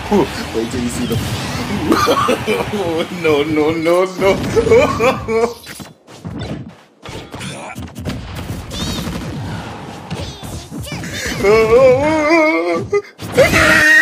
Wait till you see the. No, no, no, no.